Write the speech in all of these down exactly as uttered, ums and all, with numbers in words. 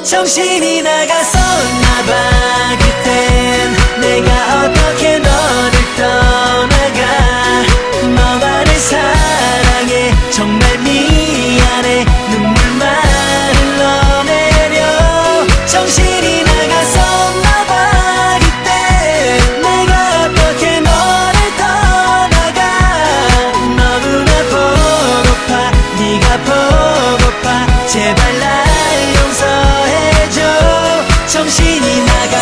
정신이 나갔었나봐. 그땐 내가 어떻게 너를 떠나가. 너만을 사랑해 정말 미안해. 눈물만 흘러내려. 정신이 나갔었나봐. 그땐 내가 어떻게 너를 떠나가. 너무나 보고파 네가 보고파. 제발 날 용서해줘. 정신이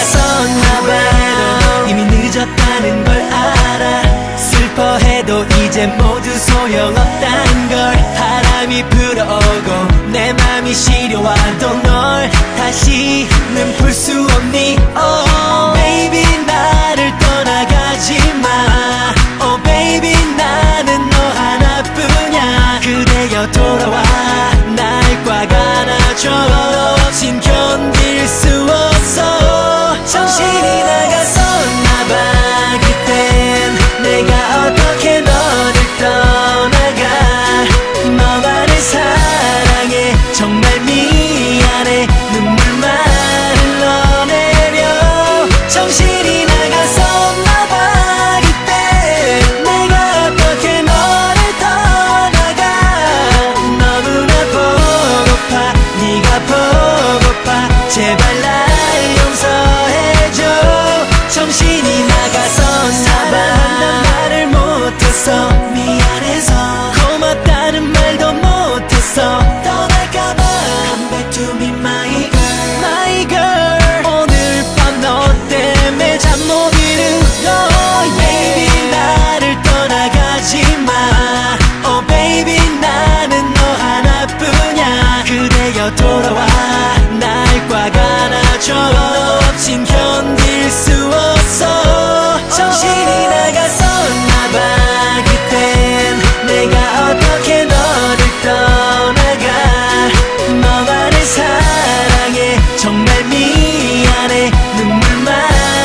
나갔었나봐. 이미 늦었다는 걸 알아. 슬퍼해도 이제 모두 소용없단 걸. 바람이 불어오고 내 맘이 시려와도 널 다시는 볼 수 없니. Oh baby 나를 떠나가지 마. Oh baby 나는 너 하나뿐이야. 그대여 돌아와. 날 꽉 안아줘. 없인 견딜 수 없어. 정신이 나갔었나봐. 그땐 내가 어떻게 너를 떠나가. 너만을 사랑해 정말 미안해. 눈물만 흘러내려. 정신이 나갔었나봐. 그땐 내가 어떻게 너를 떠나가. 너무나 보고파 네가 보고파. 제발 날 용서해줘. 정신이 나갔었나봐. 한단 말을 못했어. 미안해서 고맙다는 말도 못했어. 떠날까봐 Come back to me my girl my girl. 오늘 밤 너 때문에 잠 못 이루고. Baby 나를 떠나가지 마. Oh baby 나는 너 하나뿐이야. 그대여 돌아와. 날 꽉 안아줘. 너 없인 견딜 수 없어. 정신이 나갔었나봐. 그땐 내가 어떻게 너를 떠나가. 너만을 사랑해 정말 미안해. 눈물만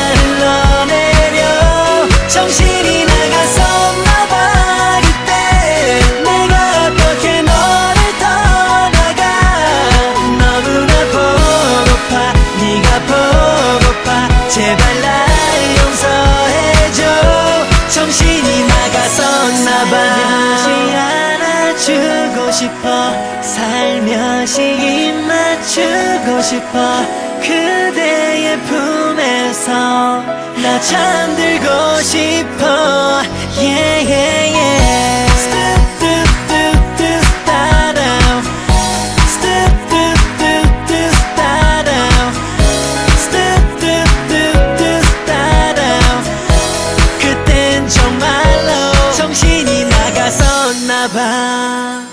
흘러내려. 정신이 나갔었나봐. 그땐 내가 어떻게 너를 떠나가. 너무나 보고파 네가 보고파. 제발 날 용서해줘. 정신이 나갔었나봐. 살며시 안아주고 싶어. 살며시 입 맞추고 싶어. 그대의 품에서 나 잠들고 싶어. Yeah yeah yeah. 스뚜뚜뚜뚜따라. 스뚜뚜뚜뚜따라. 스뚜뚜뚜뚜따라. 그땐 정말로 정신이 나갔었나봐.